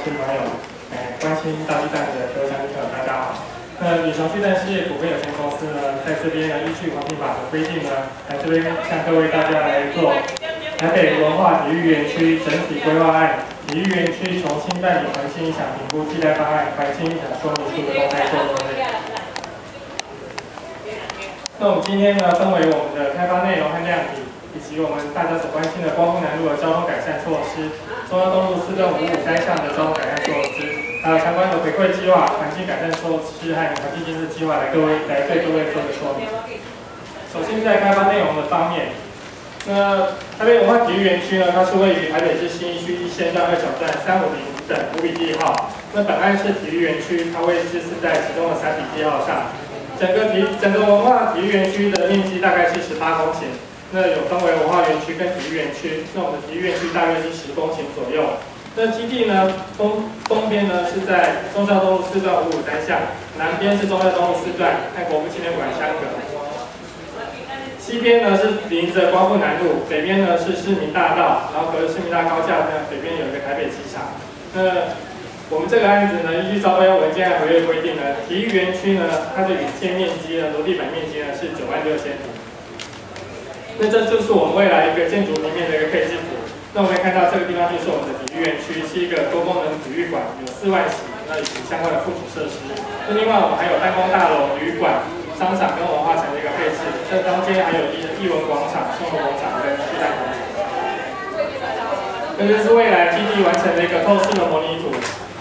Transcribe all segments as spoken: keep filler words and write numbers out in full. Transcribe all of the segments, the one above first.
亲朋友，哎，关心大巨蛋的各位乡亲朋友，大家好。那李雄巨蛋事业股份有限公司呢，在这边呢，依据环评法的规定呢，来这边向各位大家来做台北文化体育园区整体规划案、体育园区重新办理环境影响评估替代方案、环境影响说明书的公开说明会。那我们今天呢，分为我们的开发内容和量体，以及我们大家所关心的光复南路的交通改善措施、中央东路四段五五三项的交通改善措施，还有相关的回馈计划、环境改善措施和环境建设计划，来各位来对各位做个说明。首先在开发内容的方面，那台北文化体育园区呢，它是位于台北市信义区一线到二小站三五零等五笔地号。那本案是体育园区，它位置是在其中的三笔地号上。整个体整个文化体育园区的面积大概是十八公顷。那有分为文化园区跟体育园区，那我们的体育园区大约是十公顷左右。那基地呢，东东边呢是在忠孝东路四段五五三巷，南边是忠孝东路四段和国父纪念馆相隔。西边呢是临着光复南路，北边呢是市民大道，然后隔着市民大高架呢，北边有一个台北机场。那我们这个案子呢，依据招标文件和合约规定呢，体育园区呢，它的允建面积呢，楼地板面积呢是九万六千平。那这就是我们未来一个建筑平面的一个配置图。那我们可以看到这个地方就是我们的体育园区，是一个多功能体育馆，有四万席，那以及相关的附属设施。那另外我们还有办公大楼、旅馆、商场跟文化城的一个配置。这中间还有艺艺文广场、生活广场跟巨蛋广场。这就是未来基地完成的一个透视的模拟图。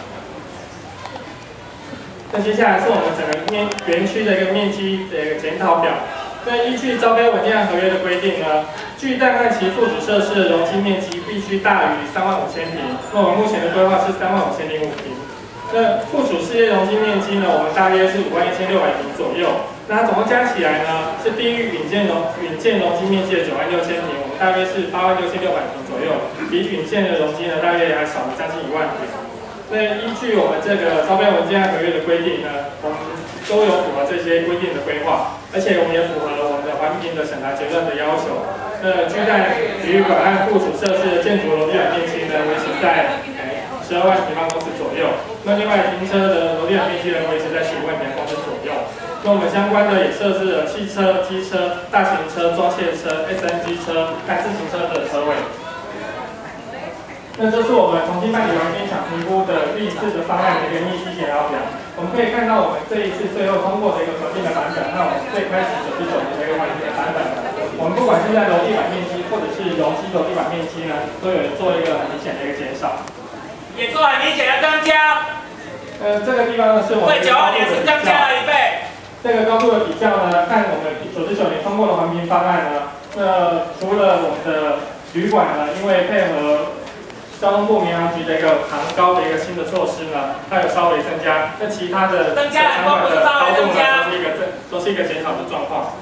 那接下来是我们整个面园区的一个面积的一个检讨表。那依据招标文件和合约的规定呢，巨蛋和其附属设施的容积面积必须大于三万五千平。那我们目前的规划是三万五千零五平。那附属事业容积面积呢，我们大约是五万一千六百平左右。那它总共加起来呢，是低于允建容允建容积面积的九万六千平，我们大约是八万六千六百平左右，比允建的容积呢，大约还少了将近一万平。那依据我们这个招标文件和合约的规定呢，我们都有符合这些规定的规划，而且我们也符合了我们的环评的审查结论的要求。那巨蛋体育馆和附属设施的建筑楼地板面积呢，维持在十二万平方公尺左右。那另外停车的楼地板面积呢，维持在十五万平方公尺左右。那我们相关的也设置了汽车、机车、大型车、装卸车、S N G 车和自行车的车位。那这是我们重新办理环境影响评估的第一次的方案的一个密集检讨表。我们可以看到我们这一次最后通过的一个核定的版本，那我们最开始九十九年的一个环评的版本，我们不管是在楼地板面积或者是容积楼地板面积呢，都有做一个很明显的一个减少， 也做很明显的增加。 呃，这个地方呢是我们对九二年是增加了一倍。 这个高度的比较呢，看我们九十九年通过的环评方案呢，那除了我们的旅馆呢，因为配合交通部民航局的一个航高的一个新的措施呢，它有稍微增加，那其他的增加的高度呢都是一个增，都是一个减少的状况。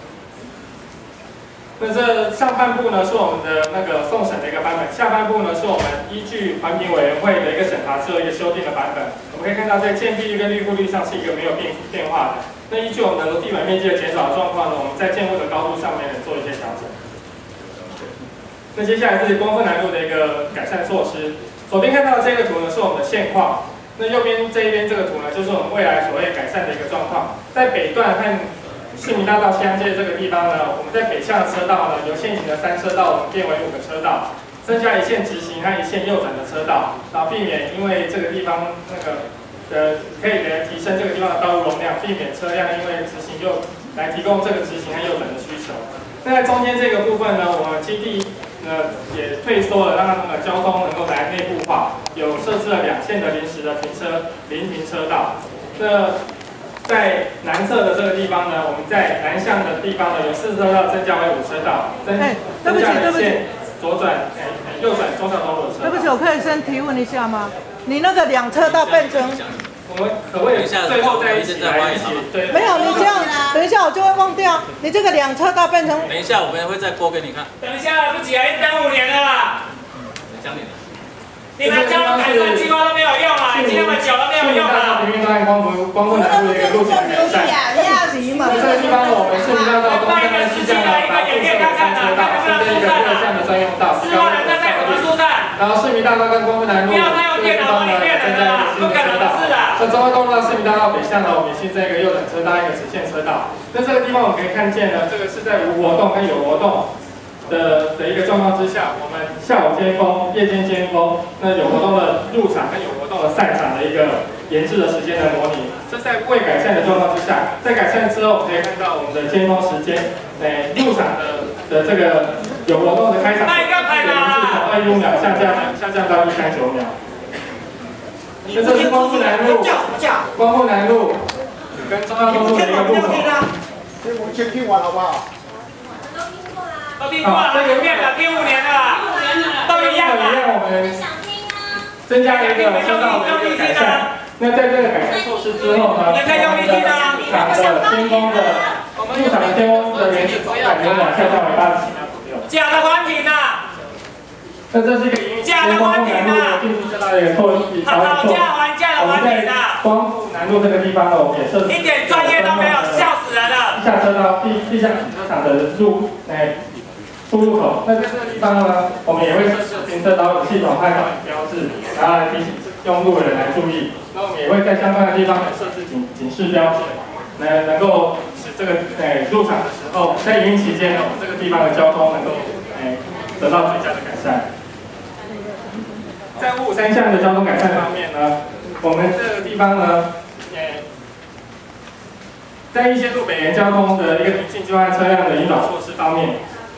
那这上半部呢是我们的那个送审的一个版本，下半部呢是我们依据环评委员会的一个审查之后一个修订的版本。我们可以看到，在建蔽率跟绿覆率上是一个没有变变化的。那依据我们的楼地板面积的减少的状况呢，我们在建物的高度上面呢做一些调整。那接下来是光复南路的一个改善措施。左边看到的这个图呢是我们的现况，那右边这一边这个图呢就是我们未来所谓改善的一个状况。在北段和市民大道西安街这个地方呢，我们在北向的车道呢由现行的三车道我们变为五个车道，增加一线直行和一线右转的车道，然后避免因为这个地方那个呃可以来提升这个地方的道路容量，避免车辆因为直行右来提供这个直行和右转的需求。那在中间这个部分呢，我们基地呢也退缩了，让它那个交通能够来内部化，有设置了两线的临时的停车临停车道。那在南侧的这个地方呢，我们在南向的地方呢有四车道增加为五车道，增增加了一线左转哎右转中小东路的车道。 对不起，我可以先提问一下吗？你那个两车道变成？ 我们可不可以最后在一起来一起？对， 没有，你这样，等一下我就会忘掉。你这个两车道变成？ 等一下，我们会再播给你看。 等一下，来不及了，已经等五年了啦。 讲你的。 你们交通改善计划都没有用啦，已经那么久都没有用啦。 平面段光复光复南路的一个路线改善。这个地方我们市民大道东向跟西向呢，把部设了三车道，形成一个各项的专用道，高速上的路。然后市民大道跟光复南路这个地方呢。 那中央东路到市民大道北向呢，我们新增一个右转车道，一个直线车道。那这个地方我们可以看见呢，这个是在无活动跟有活动的的一个状况之下，我们下午尖峰、夜间尖峰，那有活动的入场跟有活动的散场的一个延至的时间的模拟。这在未改善的状况之下，在改善之后，我们可以看到我们的尖峰时间，诶，入场的的这个有活动的开场，延至从二十五秒下降下降到一三九秒。那这是光复南路，光复南路跟中央东路的一个路口。 我们先听完好不好？ 都听过了，都有变了，第五年了，都一样了。 一样，我们增加了一个车道的一个改善。那在这个改善措施之后呢，我们的场的尖峰的入场的尖峰的原始从一百零秒下降为八十七秒左右。 假的环评啊！ 那这是一个假的环评啊！ 并不是它的一个错误， 讨价还价的环评啊！ 光复南路这个地方呢，我们也设置一点专业都没有，笑死人了。 地下车道、地地下停车场的入哎出入口。那在这个地方呢，我们也会设置停车导引系统和导引标志，然后来提醒用路人来注意。那我们也会在相关的地方设置警警示标志，能能够使这个哎入场的时候，在营运期间呢，我们这个地方的交通能够哎得到最佳的改善。在五五三项的交通改善方面呢，我们这个地方呢，诶，在一些路北沿交通的一个平行计划车辆的引导措施方面，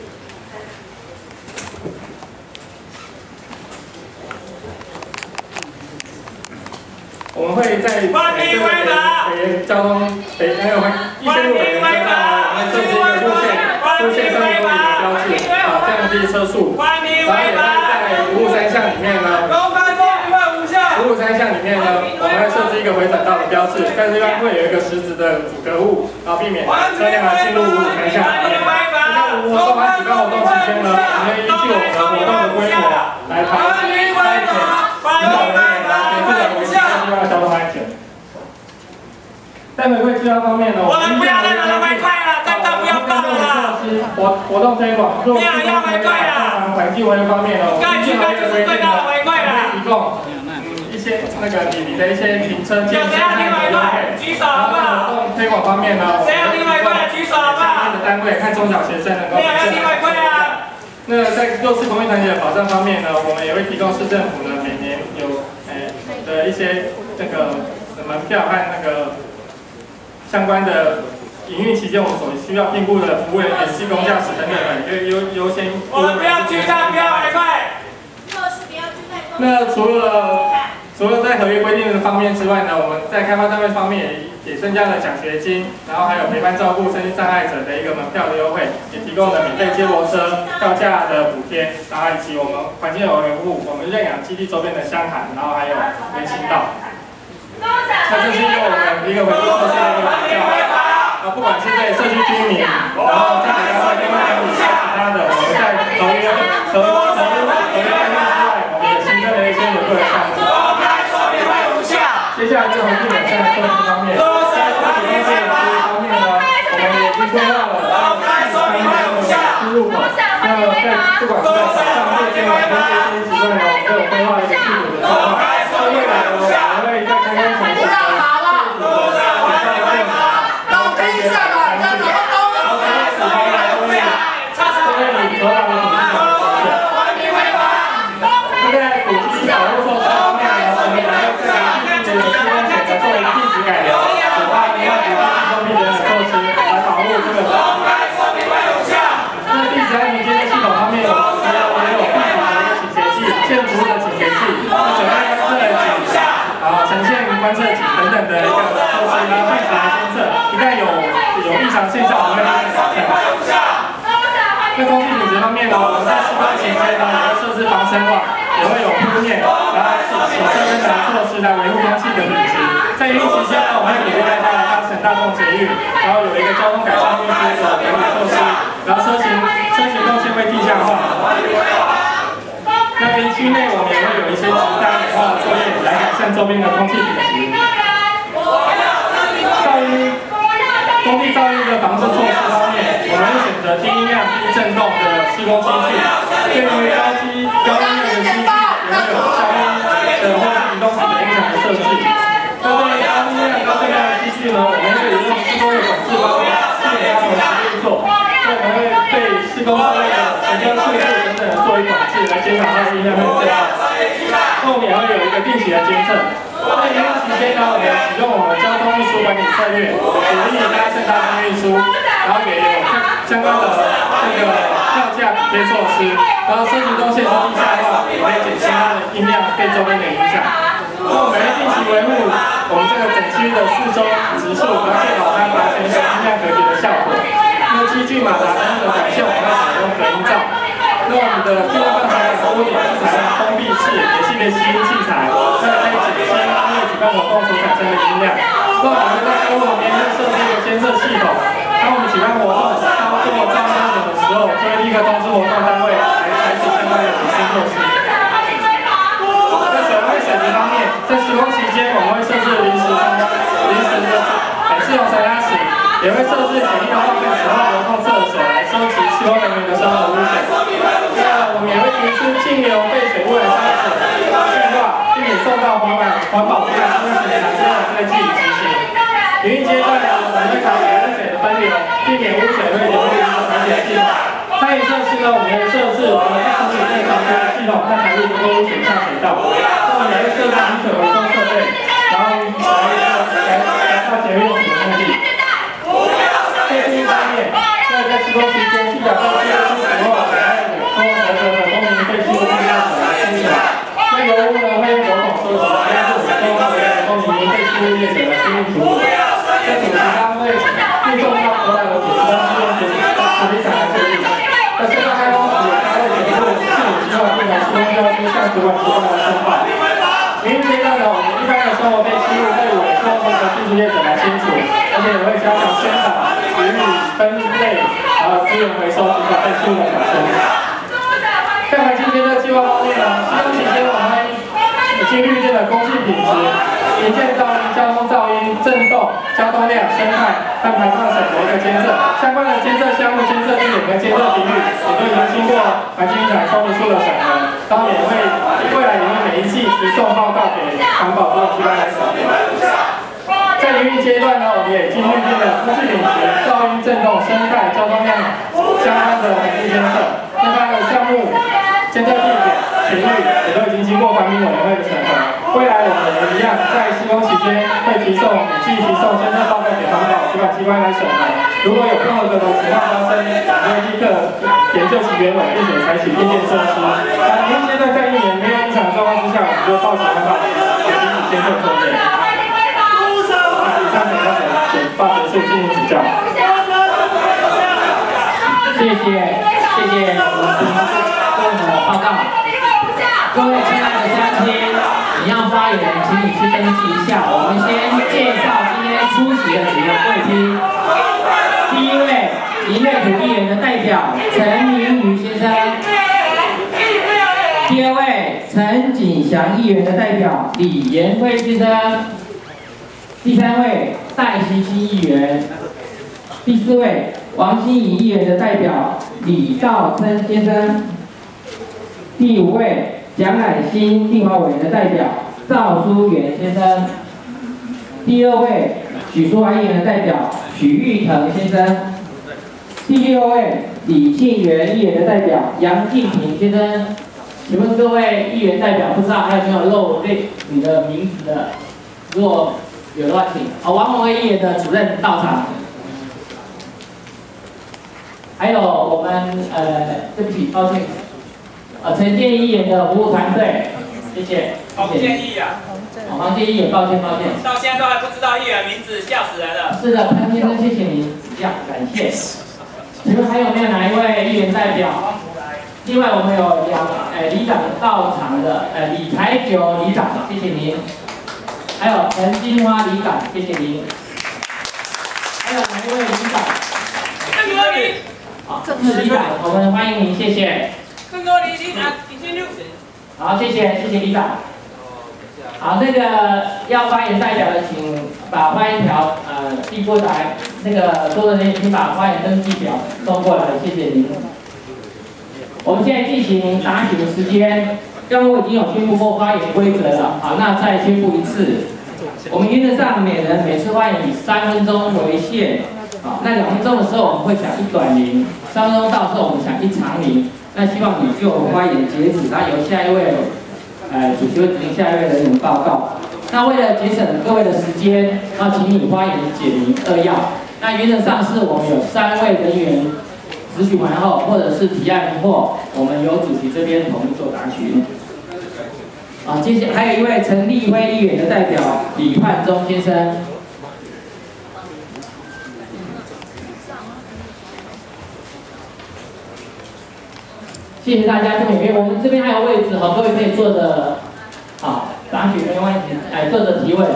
我们会在这个北沿交通北还有一些路北沿交通，我们设置一个路线路线三十公里的标志，啊，降低车速，然后也会在五五三项里面呢。五五三项里面呢，我们会设置一个回转道的标志，在这边会有一个实质的阻隔物，然后避免车辆来进入五五三项里面。在五活动和举办活动期间呢，我们依据我们的活动的规模来排安检、引导人员来协助的维持地方的交通安全。在回馈计划方面呢， 我们不要再拿回馈了，真的不要报了。 活活动推广，若是要回馈了，环境维护方面呢，我们依据行业的规定呢，我们会提供。那个你你的一些停车、健身餐的优惠， 举手好不好？ 活动推广方面呢， 谁要另外贵的举手好不好？ 的单位看中小学生能够。 没有要另外贵啊。 那在弱势同业团体的保障方面呢，我们也会提供市政府呢每年有诶的一些那个门票和那个相关的营运期间我们所需要聘雇的服务人员、技工、驾驶等等的，优优优先。 我们不要拒单，不要回馈。 那除了除了在合约规定的方面之外呢，我们在开发单位方面也也增加了奖学金，然后还有陪伴照顾身心障碍者的一个门票的优惠，也提供了免费接驳车票价的补贴，然后以及我们环境有维护，我们认养基地周边的乡涵，然后还有人行道。那这是因为我们一个维护措施的一个比较，啊，不管是对社区居民，然后家里要另外有其他的，我们在合约合合合约合约规定之外，我们也新增了一些维护的项目。接下来就从地板上的设施方面，在土地方面的服务方面呢，我们也已经规划了三面的出入口。那在不管是在早上、夜间、晚间这些时段呢，我们都有规划一个地主的计划。那未来呢，我们会在开工前的地主的介绍电话，然后开始三个，然后开始开来都会，都会你得到的土地的保险。那在土地保护措施方面呢，我们也会在这个施工前呢做地质改良，主发另外土地提供避免的措施来保护这个土地。那地质安全监测系统方面，我们也有地质的一个倾斜器、建筑物的倾斜器、水岸观测器、然后呈现观测器等等的一个措施，然后并且来监测，一旦有有异常现象，我们会立即改善。那空气品质方面呢，我们在施工期间呢，也会设置防尘网，也会有铺面，然后手手车跟等措施来维护空气的品质。在营运期间呢，我们会鼓励大家来搭乘大众捷运，然后有一个交通改善运输的维护措施，然后车型车型动线会地下化。那园区内我们也会有一些其他美化的作业来改善周边的空气品质。噪音。工地噪音的防治措施方面，我们会选择低音量、低震动的施工机具，对于高机、高音量的机具，也会有消音的或是移动式的音响的设置。那对于续呢，我们会用施工业管制方面去给他们实运作，所以我们会对施工方面的前车速度等等的做一管制，来减少它的音量跟震荡。那我们也会有一个定期的监测。在营运期间呢，我们启用我们交通运输管理策略，鼓励搭乘大众运输，然后也有相关的这个票价补贴措施，然后车型动线是地下化，也会减轻它的音量对周边的影响。那我们会定期维护我们这个整区的四周植树，然后确保它达成一个音量隔绝的效果。那机具马达等等的管线，我们会采用隔音罩。那我们的电动棒材的屋顶是采用封闭式也系列吸音器材，那可以减轻因为举办活动所产生的音量。那我们在屋旁边会设置一个监测系统，当我们举办活动超过噪音标准的时候，就会立刻通知活动单位来采取相关的补偿措施。在水位水质方面，在施工期间我们会设置临时参加临时的诶适用参加室，也会设置简易的化粪池或流动厕所来收集施工人员的生活污水。那我们也会提出净流废水污染筛选计划，并且送到环保环保部来进行查证的这个具体执行。营运阶段呢，我们会考虑污水的分流，避免污水会流入排水系统。餐饮设施呢，我们会设置我们大气内防的系统，让排入不多污水下水道。那我们也会设置雨水回收设备，然后来来来到节约用水的目的。废气方面，那在施工期间，地表道路出水后，还要有多合格的公民废弃物分类者来清理。那油污呢，会用油桶收集，还有多合格的公民废弃物业者来清理处理。在主题单位运送到河南的土地，是用土地土地厂来处理。那现在开工时，单位检部四五计划并来施工标书向主管机关来申报。营运阶段呢，我们一般的生活废弃物会委托那个技术业者来清除，而且也会加强宣导、予以分类，还有资源回收及把废弃物的保存。在环境监测计划方面呢，施工期间我们会已经预见的空气品质、营建噪音、交通噪音、震动、交通量、生态和排放省的一个监测。相关的监测项目、监测地点跟监测频率，也都已经经过环境台空污处的审核，当然也会未来也会每一季提送报告给环保部机关来审核。在营运阶段呢，我们也已经预定了空气品质、噪音、震动、生态、交通量相关的环境监测。那它的项目监测地点、频率也都已经经过环评委员会的审核。未来我们也一样，在施工期间会提送每季提送监测报告给环保主管机关来审核。如果有不合格的情况发生，我们会立刻研究其原委，并且采取应变措施。那营运阶段在一年没有异常状况之下，我们就报请环保局进行监测作业。以上给大家简报结束，进行指教。 谢谢，谢谢我们跟我们的报告。各位亲爱的乡亲，你要发言，请你去登记一下。我们先介绍今天出席的几个贵宾。第一位，林瑞土议员的代表陈明宇先生。第二位，陈景祥议员的代表李延辉先生。第三位，戴希希议员。第四位，王心怡议员的代表李兆琛先生。第五位，蒋乃馨立法委员的代表赵书元先生。第六位，许淑华议员的代表许玉腾先生。第六位，李庆元议员的代表杨敬平先生。请问各位议员代表，不知道还有没有漏列你的名字的？如果有的话，请。哦，王宏威议员的主任到场。还有我们呃，对不起，抱歉，呃，陈建议员的服务团队，谢谢。 黄建议啊。 哦，黄建议员，抱歉抱歉。 到现在都还不知道议员名字，吓死人了。 是的，潘先生，谢谢您指教，感谢。请问还有没有哪一位议员代表？另外我们有两呃里长到场的，呃李台九里长，谢谢您。还有陈金花里长，谢谢您。还有哪一位里长？ 郑国礼。 好，是里长，我们欢迎您，谢谢。 郑国礼里长，已经六。 好，谢谢，谢谢里长。好，那个要发言代表的，请把发言条呃递过来。那个多的人请把发言登记表送过来，谢谢您。我们现在进行答询的时间，刚刚我已经有宣布过发言规则了，好，那再宣布一次。 我们原则上每人每次发言以三分钟为限，啊，那两分钟的时候我们会讲一短铃，三分钟到的时候我们讲一长铃。那希望你就发言截止，那由下一位，呃，主席会指定下一位人员报告。那为了节省各位的时间，那请你发言简明扼要。那原则上是我们有三位人员咨询完后，或者是提案或我们由主席这边统一做答询。啊，接下来还有一位陈立辉议员的代表李焕忠先生。谢谢大家，这边我们这边还有位置哈，各位可以坐着，好，答询没问题，哎，坐着提问。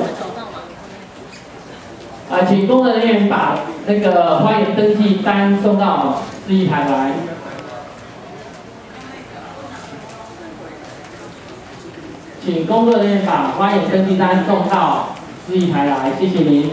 啊，请工作人员把那个发言登记单送到示议台来。请工作人员把发言登记单送到示议台来，谢谢您。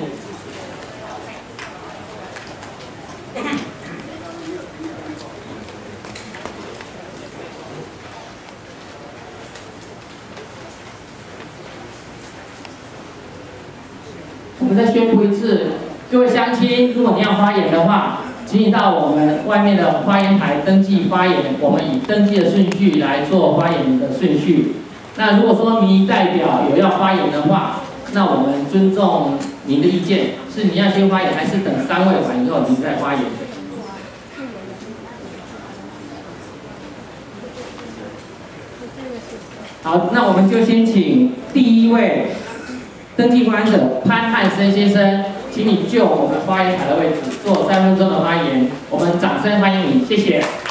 我们再宣布一次，各位乡亲，如果你要发言的话，请你到我们外面的发言台登记发言，我们以登记的顺序来做发言的顺序。那如果说民意代表有要发言的话，那我们尊重您的意见，是你要先发言，还是等三位完以后您再发言？好，那我们就先请第一位登记发言者潘汉生先生，请你就我们发言台的位置做三分钟的发言，我们掌声欢迎你，谢谢。